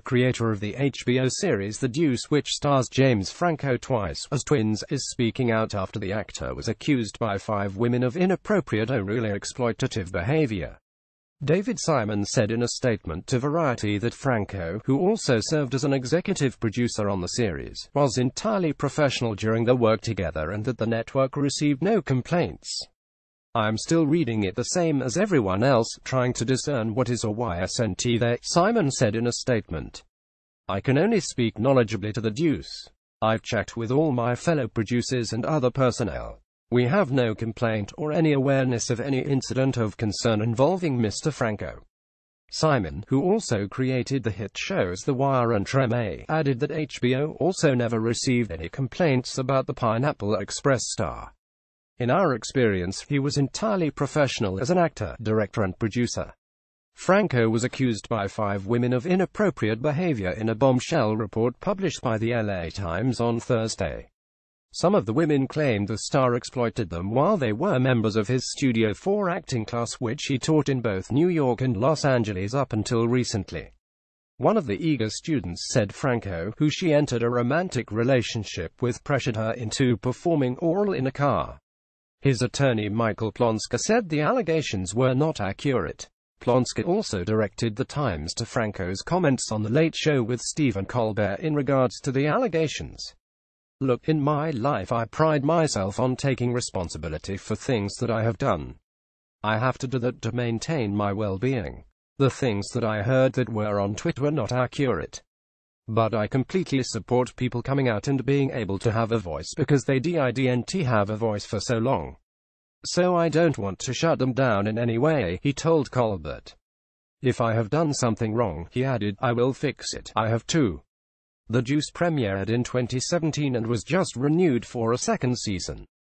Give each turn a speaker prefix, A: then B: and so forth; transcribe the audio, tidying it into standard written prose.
A: creator of the HBO series The Deuce, which stars James Franco twice as twins, is speaking out after the actor was accused by 5 women of inappropriate or really exploitative behavior. David Simon said in a statement to Variety that Franco, who also served as an executive producer on the series, was entirely professional during their work together and that the network received no complaints. "I'm still reading it the same as everyone else, trying to discern what is or why isn't there," Simon said in a statement. "I can only speak knowledgeably to the Deuce. I've checked with all my fellow producers and other personnel. We have no complaint or any awareness of any incident of concern involving Mr. Franco." Simon, who also created the hit shows The Wire and Treme, added that HBO also never received any complaints about the Pineapple Express star. "In our experience, he was entirely professional as an actor, director and producer." Franco was accused by 5 women of inappropriate behavior in a bombshell report published by the LA Times on Thursday. Some of the women claimed the star exploited them while they were members of his Studio 4 acting class, which he taught in both New York and Los Angeles up until recently. One of the eager students said Franco, who she entered a romantic relationship with, pressured her into performing oral in a car. His attorney Michael Plonska said the allegations were not accurate. Plonska also directed the Times to Franco's comments on The Late Show with Stephen Colbert in regards to the allegations. "Look, in my life I pride myself on taking responsibility for things that I have done. I have to do that to maintain my well-being. The things that I heard that were on Twitter were not accurate. But I completely support people coming out and being able to have a voice because they didn't have a voice for so long. So I don't want to shut them down in any way," he told Colbert. "If I have done something wrong," he added, "I will fix it. I have to." The Deuce premiered in 2017 and was just renewed for a second season.